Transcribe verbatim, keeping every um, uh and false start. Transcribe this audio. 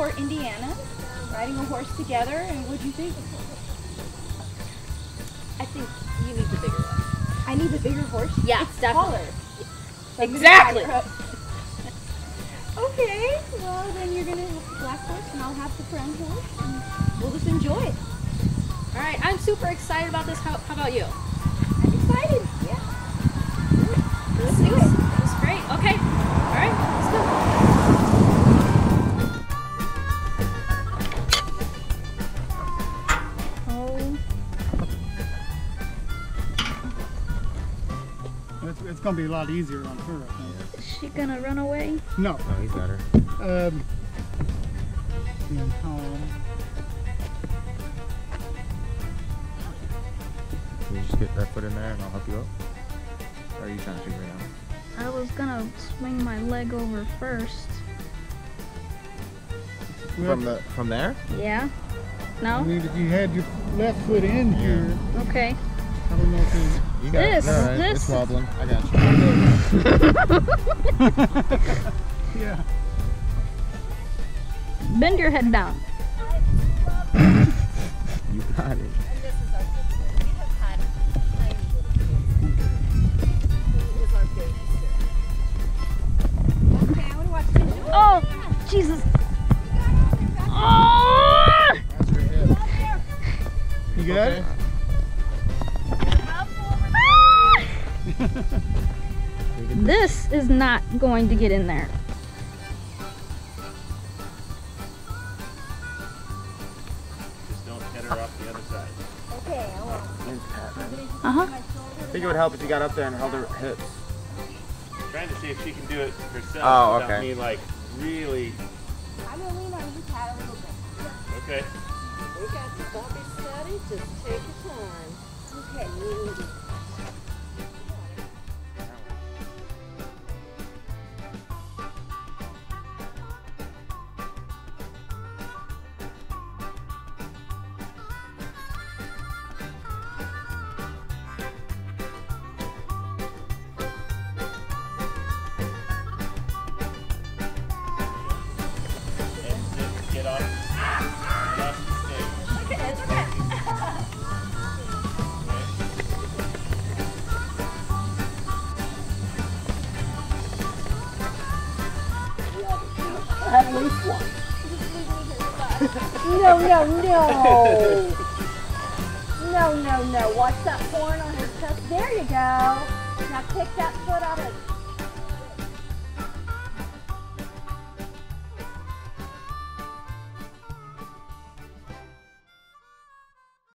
Newport, Indiana, riding a horse together, and what'd you think? I think you need the bigger one. I need the bigger horse? Yeah, it's definitely. taller. So Exactly. Okay, well then you're gonna have the black horse and I'll have the brown horse, and we'll just enjoy it. All right, I'm super excited about this. How, how about you? I'm excited. Yeah. Let's do it. That's great. Okay. All right, let's go. It's, it's going to be a lot easier on her, I think. Is she gonna run away? No. No, he's got her. Um, and home. Can you just get that foot in there and I'll help you up? Or are you trying to figure it out? I was gonna swing my leg over first. From the from there? Yeah? I No? mean, if you had your left foot in here, Okay. I don't know if you... You got This, it. No, it- this. It's wobbling. I got you. Yeah. Bend your head down. You got it. Oh, Jesus. Oh! That's your hip. You got Okay. it? This is not going to get in there. Just don't hit her off the other side. Okay, I will. I Uh-huh. think it would help if you got up there and held her hips. I'm trying to see if she can do it herself Oh, without okay. me like really. I'm gonna lean on your pad a little bit. Okay. We got you. Don't be steady. Just take your time. Okay. And just get off. Get off the stage. Okay, it's okay. At least one. No, no, no. No, no, no. Watch that horn on her chest. There you go. Now kick that foot out of